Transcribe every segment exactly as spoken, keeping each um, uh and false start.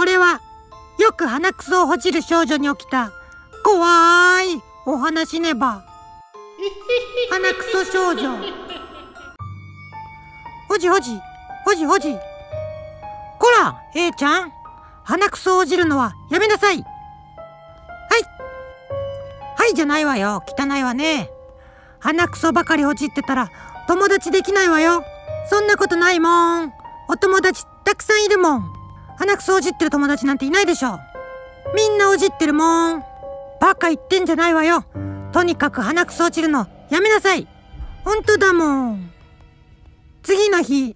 れはよく鼻くそをほじる少女に起きた怖いお話ねば。鼻くそ少女。ほじほじほじほじ。こら A ちゃん、鼻くそをほじるのはやめなさい。はいはいじゃないわよ、汚いわね。鼻くそばかりほじってたら友達できないわよ。そんなことないもん。お友達たくさんいるもん。鼻くそほじってる友達なんていないでしょ。みんなほじってるもん。バカ言ってんじゃないわよ。とにかく鼻くそ落ちるのやめなさい。ほんとだもん。次の日。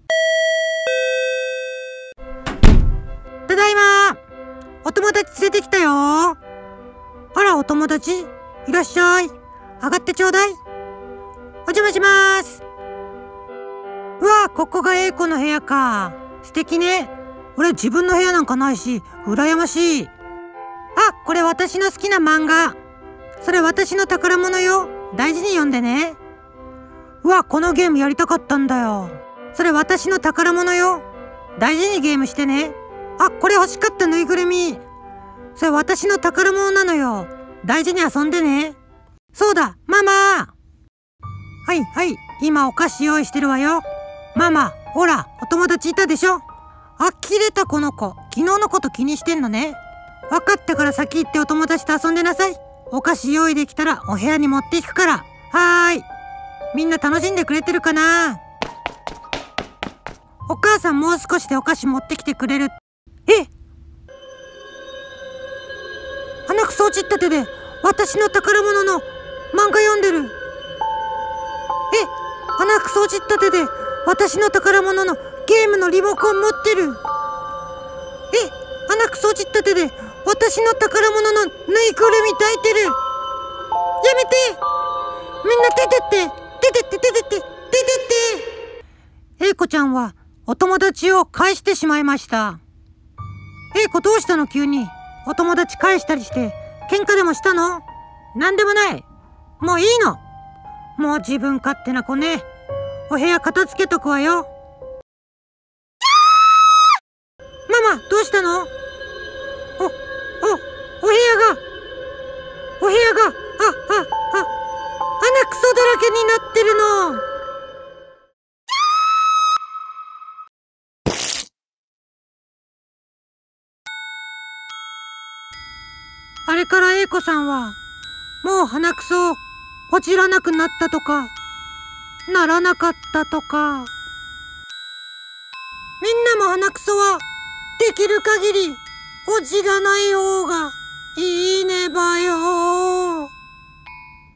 ただいま。お友達連れてきたよ。あら、お友達いらっしゃい。上がってちょうだい。お邪魔します。うわ、ここがA子の部屋か。素敵ね。俺自分の部屋なんかないし羨ましい。あ、これ私の好きな漫画。それ私の宝物よ。大事に読んでね。うわ、このゲームやりたかったんだよ。それ私の宝物よ。大事にゲームしてね。あ、これ欲しかったぬいぐるみ。それ私の宝物なのよ。大事に遊んでね。そうだ、ママ。はいはい、今お菓子用意してるわよ。ママ、ほら、お友達いたでしょ。あきれたこの子。昨日のこと気にしてんのね。分かったから先行ってお友達と遊んでなさい。お菓子用意できたらお部屋に持っていくから。はーい。みんな楽しんでくれてるかな。お母さんもう少しでお菓子持ってきてくれる。え、鼻くそ落ちった手で私の宝物の漫画読んでる。え、鼻くそ落ちった手で私の宝物のゲームのリモコン持ってる。え、鼻くそ落ちった手で私の宝物のぬいぐるみ抱いてる。やめて、みんな出てって出てって出てって出てって。A子ちゃんはお友達を返してしまいました。A子どうしたの急に。お友達返したりして喧嘩でもしたの？なんでもない。もういいの。もう自分勝手な子ね。お部屋片付けとくわよ。ママ、どうしたの？お、お、お部屋が、お部屋が、あ、あ、あ、鼻くそだらけになってるの。あれからA子さんは、もう鼻くそをほじらなくなったとか、ならなかったとか。みんなも鼻くそは、できる限り、ほじらない方が